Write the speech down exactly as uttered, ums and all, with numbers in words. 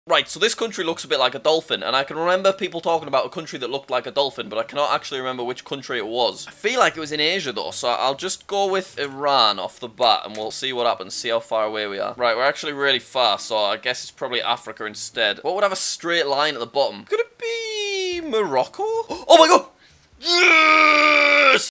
Right, so this country looks a bit like a dolphin, and I can remember people talking about a country that looked like a dolphin, but I cannot actually remember which country it was. I feel like it was in Asia though, so I'll just go with Iran off the bat, and we'll see what happens, see how far away we are. Right, we're actually really far, so I guess it's probably Africa instead. What would have a straight line at the bottom? Could it be Morocco? Oh my god! Yes!